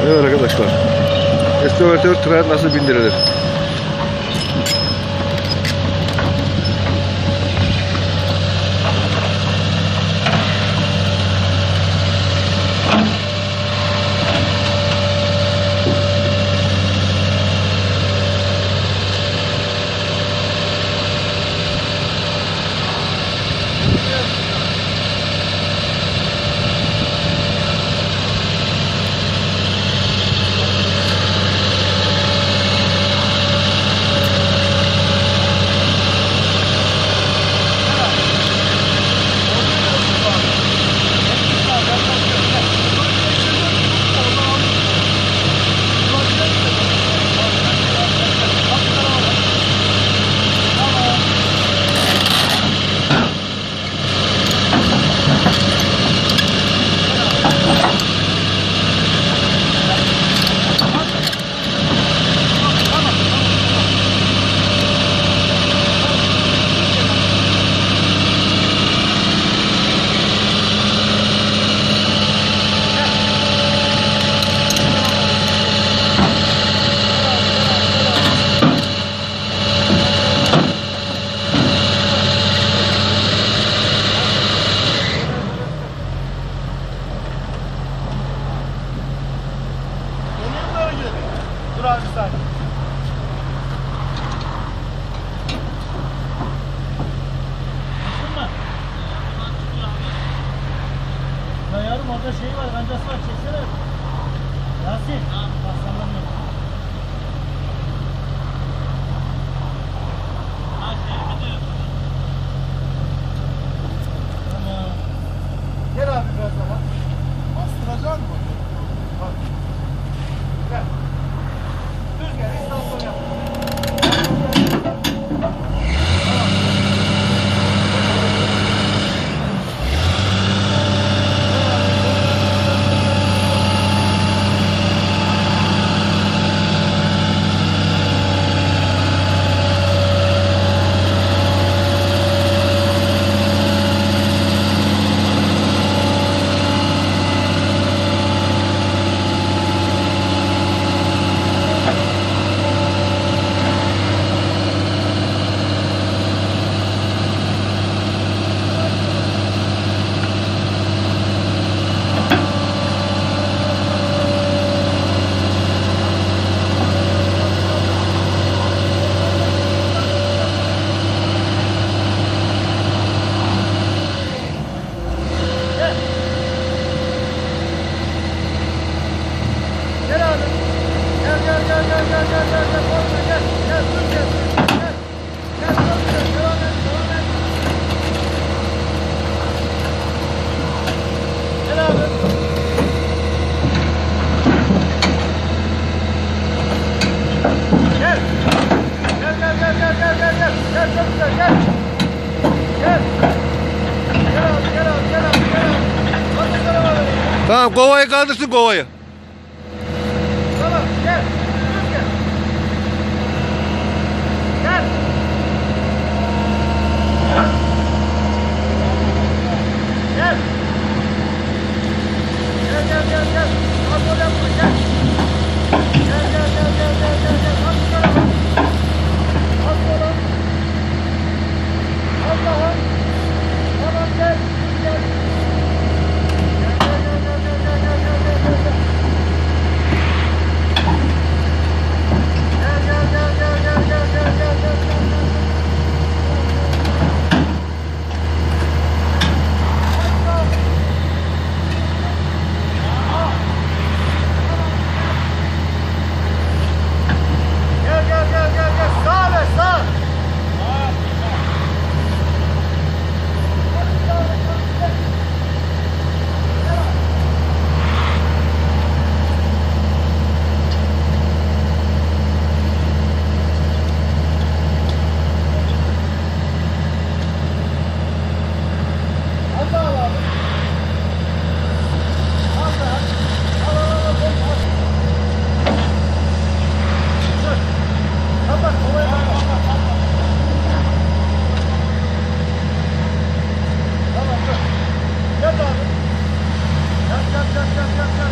Evet arkadaşlar. Eskavatör tren nasıl bindirilir? Dur abi sen. Çıktın mı? Ya yarım orada şey var, kancası var, çeksene. Yasin. Bak sallamıyor. Tamam. Gel abi biraz daha. Bastıracak mı? Bak. Gel. Düz gel, istasyon yap. Tamam, kovayı kaldırsın kovayı. Tamam, gel. Düz gel. Gel. Gel. Gel. Kontrol yapma, gel. Gel. Bak bu tarafa. Bak sola. Allah'ım. Tamam, gel. Gel. Yat.